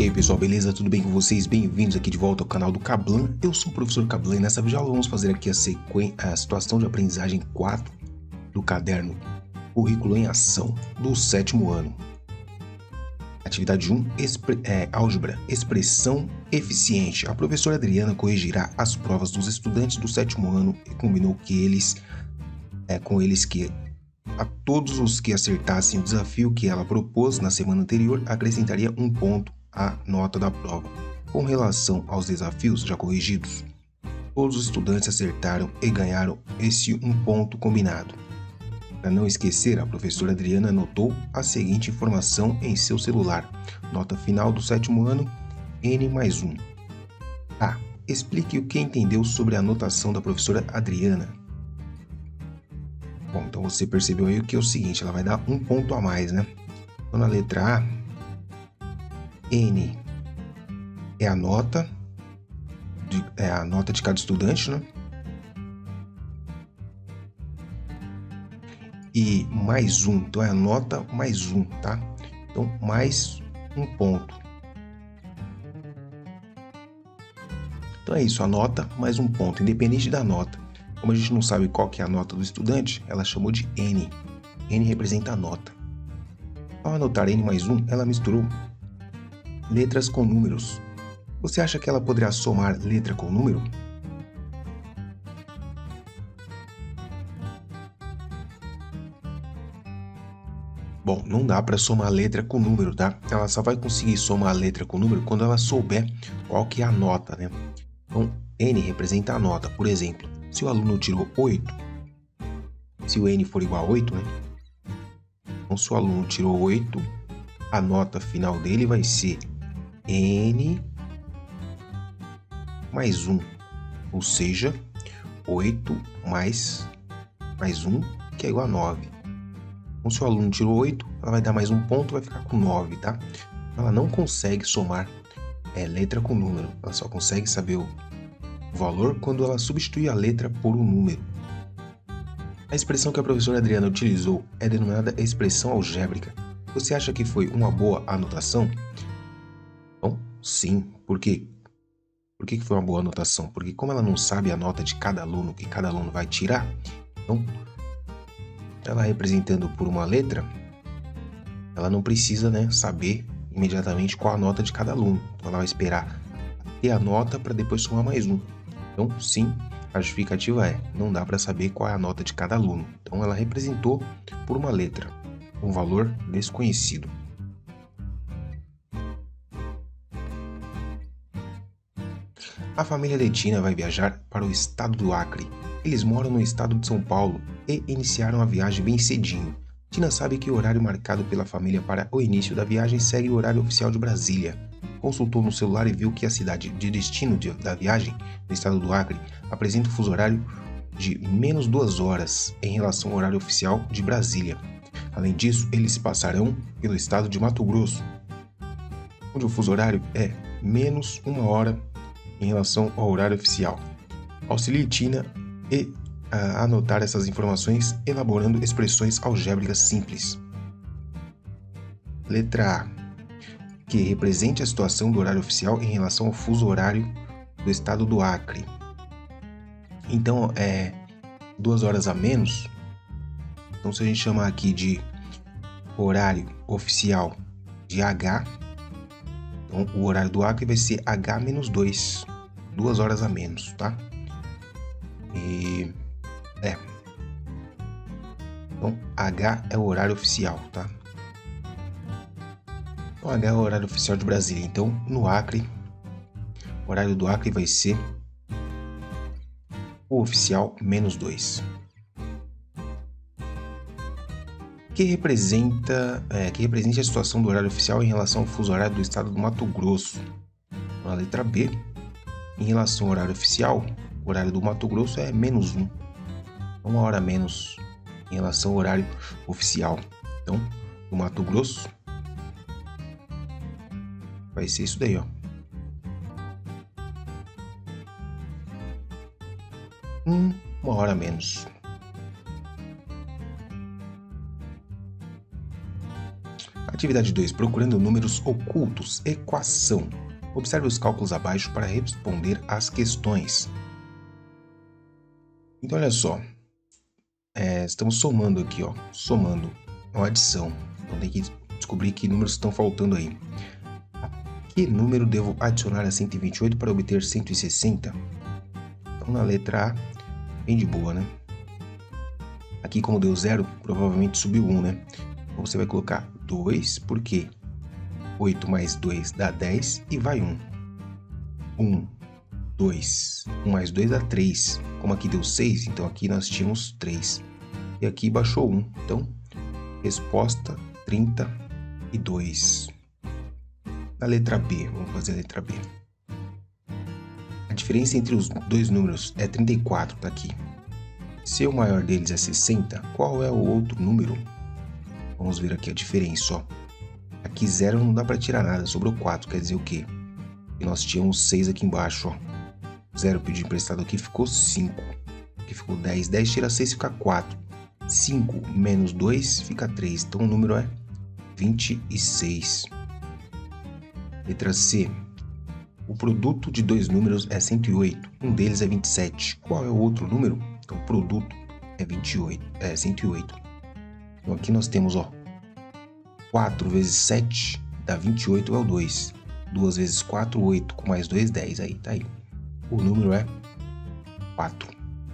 E aí pessoal, beleza? Tudo bem com vocês? Bem-vindos aqui de volta ao canal do Cablan. Eu sou o professor Cablan e nessa videoaula vamos fazer aqui a situação de aprendizagem 4 do caderno Currículo em Ação do 7º ano. Atividade 1, Álgebra, Expressão Eficiente. A professora Adriana corrigirá as provas dos estudantes do 7º ano e combinou com eles que a todos os que acertassem o desafio que ela propôs na semana anterior, acrescentaria um ponto à nota da prova. Com relação aos desafios já corrigidos, todos os estudantes acertaram e ganharam esse um ponto combinado. Para não esquecer, a professora Adriana anotou a seguinte informação em seu celular. Nota final do 7º ano, N+1. A. Explique o que entendeu sobre a anotação da professora Adriana. Bom, então você percebeu aí que é o seguinte, ela vai dar um ponto a mais, né? Então na letra A, N é a nota de cada estudante, né? E mais um, então é a nota mais um, tá? Então mais um ponto. Então é isso, a nota mais um ponto, independente da nota. Como a gente não sabe qual que é a nota do estudante, ela chamou de N. N representa a nota. Ao anotar N+1, ela misturou letras com números. Você acha que ela poderia somar letra com número? Bom, não dá para somar letra com número, tá? Ela só vai conseguir somar a letra com número quando ela souber qual que é a nota, né? Então, N representa a nota. Por exemplo, se o aluno tirou 8, se o N for igual a 8, né? Então, se o aluno tirou 8, a nota final dele vai ser N mais 1, ou seja, 8 mais 1, que é igual a 9. Então, se o aluno tirou 8, ela vai dar mais um ponto, vai ficar com 9, tá? Ela não consegue somar letra com número, ela só consegue saber o valor quando ela substitui a letra por um número. A expressão que a professora Adriana utilizou é denominada expressão algébrica. Você acha que foi uma boa anotação? Bom, sim. Por quê? Por que foi uma boa anotação? Porque como ela não sabe a nota de cada aluno, que cada aluno vai tirar, então ela representando por uma letra, ela não precisa, né, saber imediatamente qual a nota de cada aluno. Então ela vai esperar ter a nota para depois somar mais um. Então, sim, a justificativa não dá para saber qual é a nota de cada aluno. Então, ela representou por uma letra, um valor desconhecido. A família Letina vai viajar para o estado do Acre. Eles moram no estado de São Paulo e iniciaram a viagem bem cedinho. Tina sabe que o horário marcado pela família para o início da viagem segue o horário oficial de Brasília. Consultou no celular e viu que a cidade de destino da viagem, no estado do Acre, apresenta um fuso horário de menos 2 horas em relação ao horário oficial de Brasília. Além disso, eles passarão pelo estado de Mato Grosso, onde o fuso horário é menos 1 hora em relação ao horário oficial. Auxilie Tina a anotar essas informações elaborando expressões algébricas simples. Letra A. Que represente a situação do horário oficial em relação ao fuso horário do estado do Acre. Então, 2 horas a menos. Então, se a gente chamar aqui de horário oficial de H, então o horário do Acre vai ser H-2, 2 horas a menos, tá? Então, H é o horário oficial, tá? O H é o horário oficial de Brasília. Então, no Acre, o horário do Acre vai ser o oficial -2. Que represente a situação do horário oficial em relação ao fuso horário do estado do Mato Grosso. Na letra B, em relação ao horário oficial, o horário do Mato Grosso é -1. 1 hora a menos em relação ao horário oficial. Então, no Mato Grosso, vai ser isso daí, ó. 1 hora a menos. Atividade 2. Procurando números ocultos. Equação. Observe os cálculos abaixo para responder às questões. Então, olha só. Estamos somando aqui, ó. Somando. É uma adição. Então, tem que descobrir que números estão faltando aí. Que número devo adicionar a 128 para obter 160? Então, na letra A, bem de boa, né? Aqui, como deu 0, provavelmente subiu 1, né? Então, você vai colocar 2, porque 8 mais 2 dá 10 e vai 1. 1, 2. 1 mais 2 dá 3. Como aqui deu 6, então aqui nós tínhamos 3. E aqui baixou 1. Então, resposta 32. Na letra B, vamos fazer a letra B. A diferença entre os dois números é 34, tá aqui. Se o maior deles é 60, qual é o outro número? Vamos ver aqui a diferença, ó. Aqui 0 não dá para tirar nada, sobrou 4, quer dizer o quê? E nós tínhamos 6 aqui embaixo, ó. 0 pedido emprestado aqui ficou 5. Aqui ficou 10. 10 tira 6 fica 4. 5 menos 2 fica 3. Então o número é 26. Letra C. O produto de dois números é 108. Um deles é 27. Qual é o outro número? Então o produto é 108. Então aqui nós temos, ó. 4 vezes 7 dá 28, é o 2. 2 vezes 4, 8. Com mais 2, 10. Aí, tá aí. O número é 4.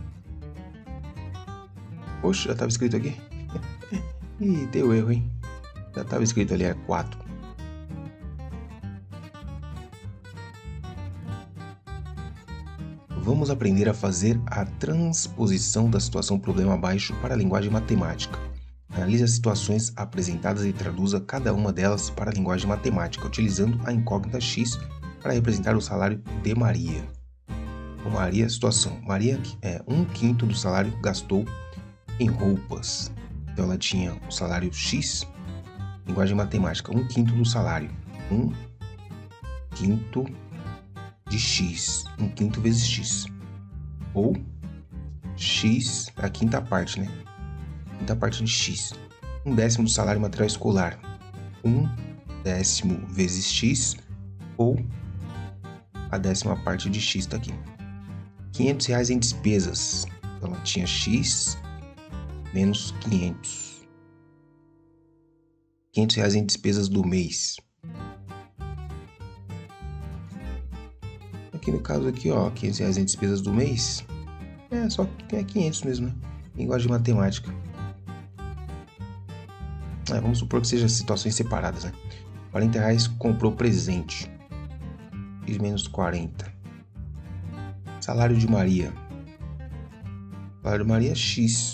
Poxa, já estava escrito aqui? Ih, deu erro, hein? Já estava escrito ali, é 4. Vamos aprender a fazer a transposição da situação problema abaixo para a linguagem matemática. Analise as situações apresentadas e traduza cada uma delas para a linguagem matemática, utilizando a incógnita X para representar o salário de Maria. Então, Maria, situação. Maria, 1/5 do salário gastou em roupas. Então, ela tinha o salário X, linguagem matemática, 1/5 do salário. 1/5 de X. 1/5 vezes X. Ou X, a quinta parte, né? Quinta parte de X. 1/10 do salário material escolar. 1/10 vezes X. Ou a 10ª parte de X tá aqui. R$500 em despesas. Então, ela tinha X menos 500. R$500 em despesas do mês. Aqui no caso aqui, ó, R$500 em despesas do mês. Só que é 500 mesmo, né? Linguagem matemática. Vamos supor que sejam situações separadas, né? R$40 comprou presente. X menos 40. Salário de Maria. Salário de Maria é X.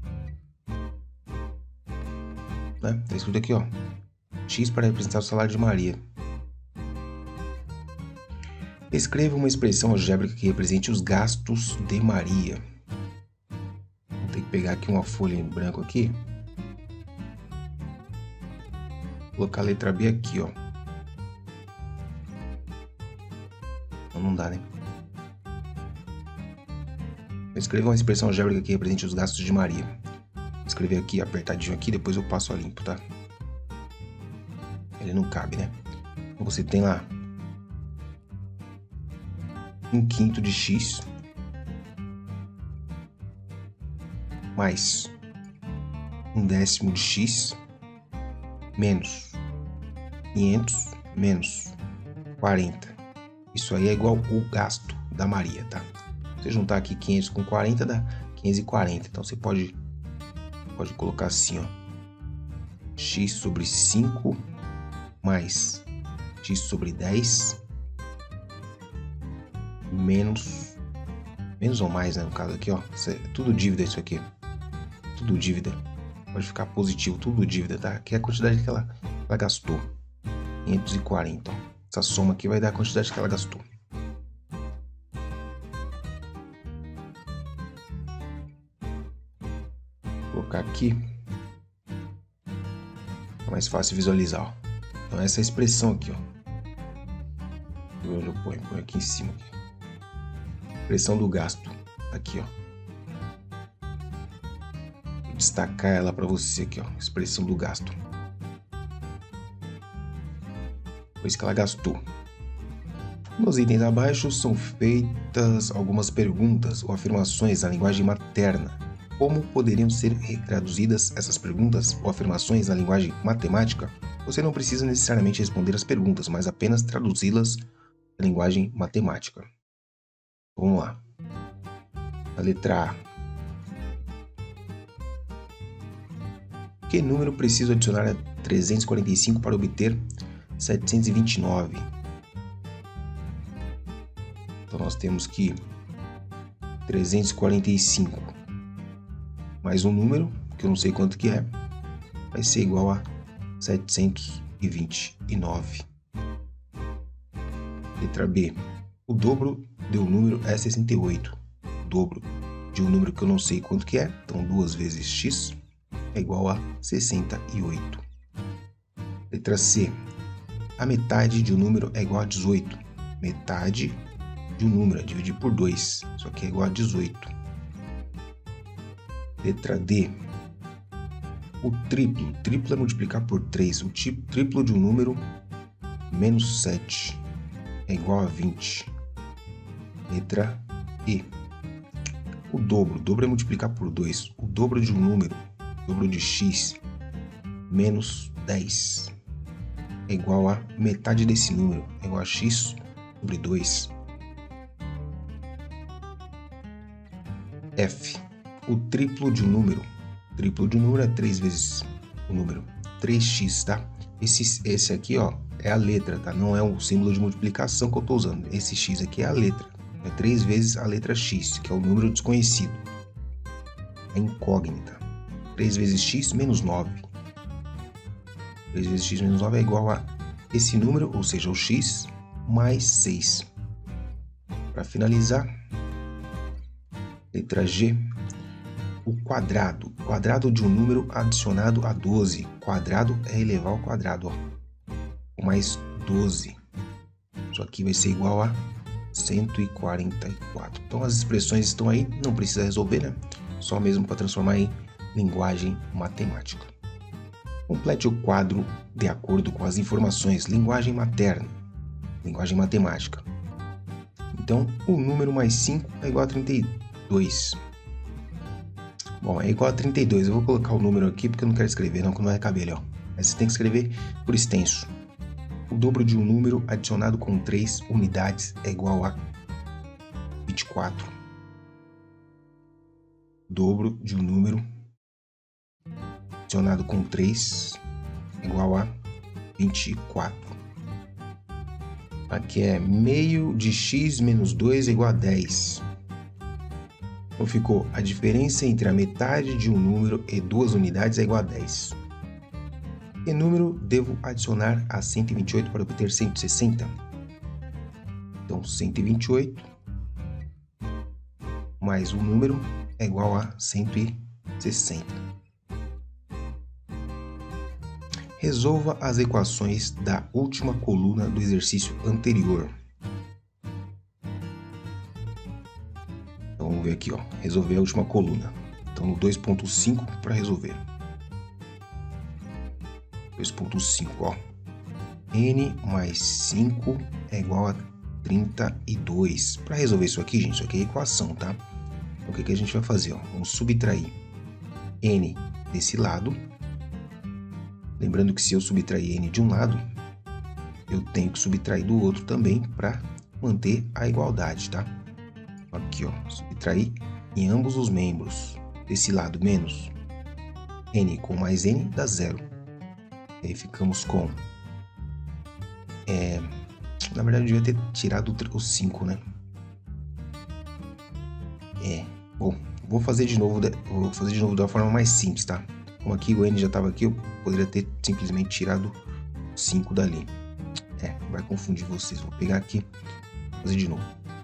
Né? Tá escrito aqui, ó. X para representar o salário de Maria. Escreva uma expressão algébrica que represente os gastos de Maria. Vou ter que pegar aqui uma folha em branco aqui. Vou colocar a letra B aqui, ó. Não dá, né? Escreva uma expressão algébrica que represente os gastos de Maria. Vou escrever aqui apertadinho aqui, depois eu passo a limpo, tá? Ele não cabe, né? Então você tem lá 1/5 de X mais 1/10 de X menos 500 menos 40. Isso aí é igual o gasto da Maria, tá? Se você juntar aqui 500 com 40 dá 540. Então você pode colocar assim, ó. X sobre 5 mais X sobre 10 menos ou mais, né, no caso aqui, ó. Tudo dívida isso aqui. Tudo dívida. Pode ficar positivo, tudo dívida, tá? Que é a quantidade que ela gastou. 540, ó. Essa soma aqui vai dar a quantidade que ela gastou. Vou colocar aqui. É mais fácil visualizar, ó. Então essa é a expressão aqui, ó. Onde eu ponho? Põe aqui em cima. Aqui. Expressão do gasto. Aqui, ó. Vou destacar ela para você aqui, ó. Expressão do gasto. Foi isso que ela gastou. Nos itens abaixo são feitas algumas perguntas ou afirmações na linguagem materna. Como poderiam ser traduzidas essas perguntas ou afirmações na linguagem matemática? Você não precisa necessariamente responder as perguntas, mas apenas traduzi-las na linguagem matemática. Vamos lá. A letra A. Que número preciso adicionar a 345 para obter 729? Então nós temos que 345 mais um número, que eu não sei quanto que é, vai ser igual a 729. Letra B. O dobro de um número é 68. O dobro de um número que eu não sei quanto que é, então 2 vezes x é igual a 68. Letra C. A metade de um número é igual a 18. Metade de um número é dividir por 2. Isso aqui é igual a 18. Letra D. O triplo. Triplo é multiplicar por 3. O triplo de um número menos 7 é igual a 20. Letra E. O dobro. O dobro é multiplicar por 2. O dobro de um número, o dobro de x, menos 10 é igual a metade desse número, é igual a x sobre 2. F. O triplo de um número. O triplo de um número é 3 vezes o número 3x, tá? Esse aqui, ó, é a letra, tá? Não é o símbolo de multiplicação que eu estou usando. Esse x aqui é a letra. É 3 vezes a letra x, que é o número desconhecido. É incógnita. 3 vezes x menos 9. 3 vezes x menos 9 é igual a esse número, ou seja, o x, mais 6. Para finalizar, letra G. O quadrado. O quadrado de um número adicionado a 12. Quadrado é elevar ao quadrado, ó. Mais 12. Isso aqui vai ser igual a 144. Então as expressões estão aí, não precisa resolver, né? Só mesmo para transformar em linguagem matemática. Complete o quadro de acordo com as informações. Linguagem materna. Linguagem matemática. Então, o número mais 5 é igual a 32. Bom, é igual a 32. Eu vou colocar o número aqui porque eu não quero escrever, não, que não vai caber ali, ó. Mas você tem que escrever por extenso. O dobro de um número adicionado com 3 unidades é igual a 24. O dobro de um número adicionado com 3 é igual a 24. Aqui é meio de x menos 2 é igual a 10. Então ficou a diferença entre a metade de um número e 2 unidades é igual a 10. Que número devo adicionar a 128 para obter 160? Então, 128 mais um número é igual a 160. Resolva as equações da última coluna do exercício anterior. Então, vamos ver aqui, ó, resolver a última coluna. Então, no 2.5 para resolver. 2.5, ó. N mais 5 é igual a 32. Para resolver isso aqui, gente, isso aqui é equação, tá? Então, o que a gente vai fazer, ó? Vamos subtrair N desse lado. Lembrando que se eu subtrair N de um lado, eu tenho que subtrair do outro também para manter a igualdade, tá? Aqui, ó, subtrair em ambos os membros. Desse lado, menos N com mais N dá 0. E aí ficamos com... na verdade, eu devia ter tirado o 5, né? Bom, vou fazer de novo de uma forma mais simples, tá? Como aqui o N já estava aqui, eu poderia ter simplesmente tirado 5 dali. Vai confundir vocês. Vou pegar aqui e fazer de novo.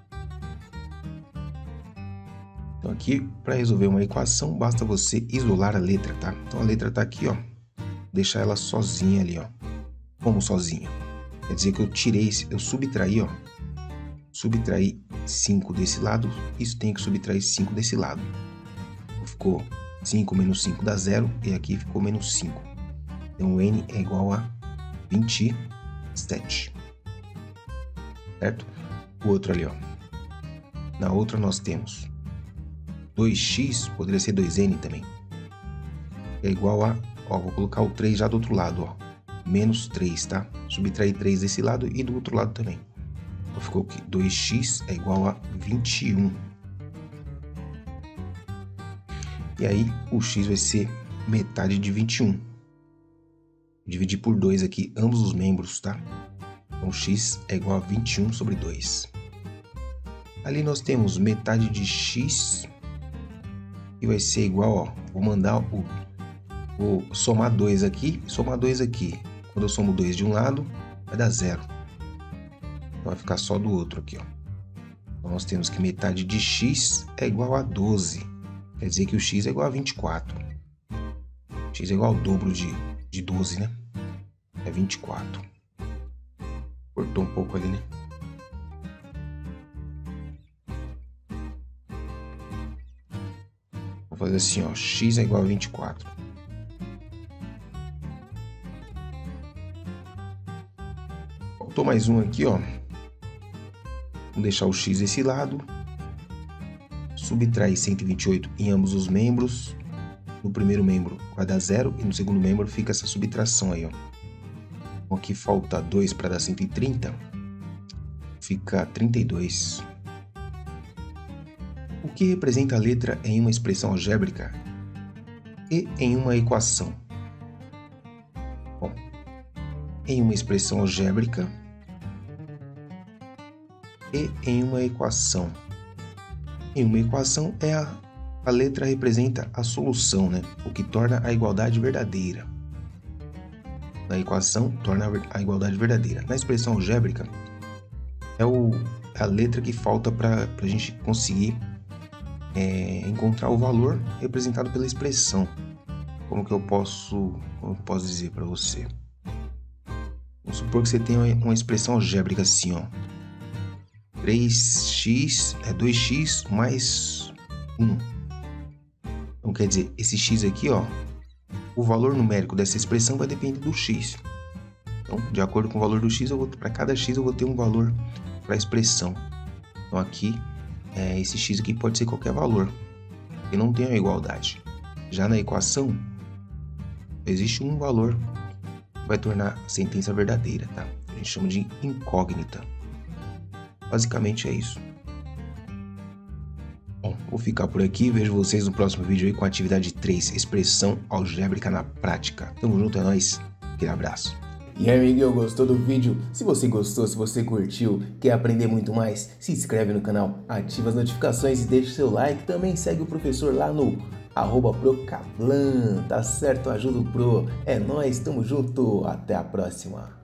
Então aqui, para resolver uma equação, basta você isolar a letra, tá? Então a letra está aqui, ó. Deixar ela sozinha ali, ó. Como sozinha? Quer dizer que eu subtraí, ó. Subtraí 5 desse lado, isso tem que subtrair 5 desse lado. Então, ficou 5 menos 5 dá 0, e aqui ficou menos 5. Então, o N é igual a 24. 7. Certo? O outro ali, ó. Na outra nós temos 2x, poderia ser 2n também. É igual a, ó, vou colocar o 3 já do outro lado, ó. Menos 3, tá? Subtrair 3 desse lado e do outro lado também. Então ficou aqui, 2x é igual a 21. E aí, o x vai ser metade de 21. Dividir por 2 aqui, ambos os membros, tá? Então, x é igual a 21 sobre 2. Ali nós temos metade de x, que vai ser igual, ó, vou mandar vou somar 2 aqui, somar 2 aqui. Quando eu somo 2 de um lado, vai dar 0. Então, vai ficar só do outro aqui, ó. Então, nós temos que metade de x é igual a 12. Quer dizer que o x é igual a 24. X é igual ao dobro de 12, né? É 24. Cortou um pouco ali, né? Vou fazer assim, ó. X é igual a 24. Faltou mais um aqui, ó. Vamos deixar o x desse lado. Subtrair 128 em ambos os membros. No primeiro membro vai dar 0 e no segundo membro fica essa subtração aí, ó. Então aqui falta 2 para dar 130. Fica 32. O que representa a letra em uma expressão algébrica e em uma equação? Bom, em uma expressão algébrica e em uma equação. Em uma equação a letra representa a solução, né? O que torna a igualdade verdadeira. Na equação, torna a igualdade verdadeira. Na expressão algébrica, é a letra que falta para a gente conseguir encontrar o valor representado pela expressão. Como eu posso dizer para você? Vamos supor que você tem uma expressão algébrica assim, ó. 3x é 2x mais 1. Então, quer dizer, esse x aqui, ó, o valor numérico dessa expressão vai depender do x. Então, de acordo com o valor do x, para cada x eu vou ter um valor para a expressão. Então, aqui, esse x aqui pode ser qualquer valor, porque não tem a igualdade. Já na equação, existe um valor que vai tornar a sentença verdadeira, tá? A gente chama de incógnita. Basicamente é isso. Bom, vou ficar por aqui. Vejo vocês no próximo vídeo aí com a atividade 3, expressão algébrica na prática. Tamo junto, é nóis. Aquele abraço. E aí, amiguinho, gostou do vídeo? Se você gostou, se você curtiu, quer aprender muito mais, se inscreve no canal, ativa as notificações e deixa o seu like. Também segue o professor lá no @procablan, tá certo? Ajuda o Pro. É nóis, tamo junto. Até a próxima.